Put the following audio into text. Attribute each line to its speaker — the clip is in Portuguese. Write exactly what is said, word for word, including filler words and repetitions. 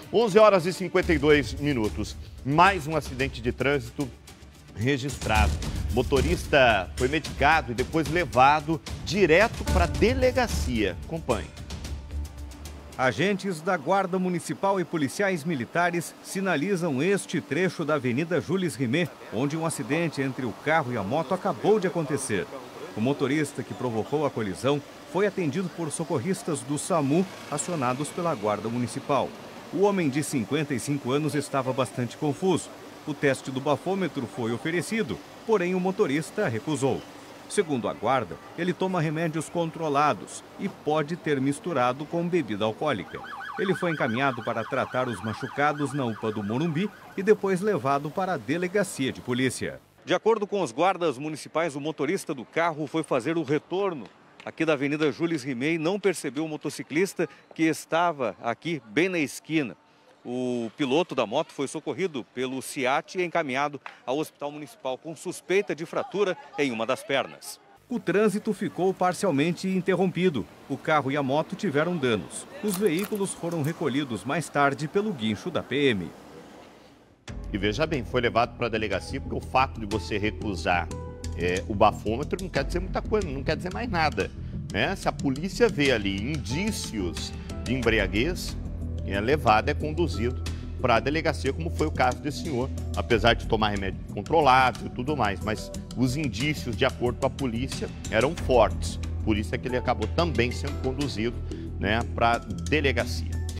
Speaker 1: onze horas e cinquenta e dois minutos. Mais um acidente de trânsito registrado. Motorista foi medicado e depois levado direto para a delegacia. Acompanhe.
Speaker 2: Agentes da Guarda Municipal e policiais militares sinalizam este trecho da Avenida Jules Rimet, onde um acidente entre o carro e a moto acabou de acontecer. O motorista que provocou a colisão foi atendido por socorristas do SAMU acionados pela Guarda Municipal. O homem de cinquenta e cinco anos estava bastante confuso. O teste do bafômetro foi oferecido, porém o motorista recusou. Segundo a guarda, ele toma remédios controlados e pode ter misturado com bebida alcoólica. Ele foi encaminhado para tratar os machucados na U P A do Morumbi e depois levado para a delegacia de polícia. De acordo com os guardas municipais, o motorista do carro foi fazer o retorno aqui da Avenida Jules Rimet e não percebeu o motociclista que estava aqui bem na esquina. O piloto da moto foi socorrido pelo SIAT e encaminhado ao Hospital Municipal com suspeita de fratura em uma das pernas. O trânsito ficou parcialmente interrompido. O carro e a moto tiveram danos. Os veículos foram recolhidos mais tarde pelo guincho da P M.
Speaker 1: E veja bem, foi levado para a delegacia porque o fato de você recusar é, o bafômetro não quer dizer muita coisa, não quer dizer mais nada, né? Se a polícia vê ali indícios de embriaguez, é levado, é conduzido para a delegacia, como foi o caso desse senhor, apesar de tomar remédio controlado e tudo mais, mas os indícios, de acordo com a polícia, eram fortes. Por isso é que ele acabou também sendo conduzido, né, para a delegacia.